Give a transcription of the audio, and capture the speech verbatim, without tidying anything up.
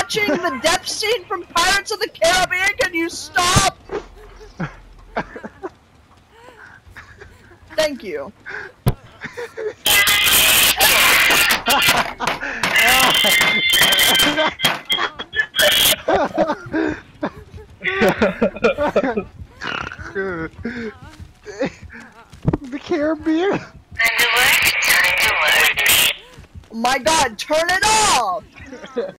watching the death scene from Pirates of the Caribbean. Can you stop? Thank you. The Caribbean? Time to work, time to work. My God, turn it off!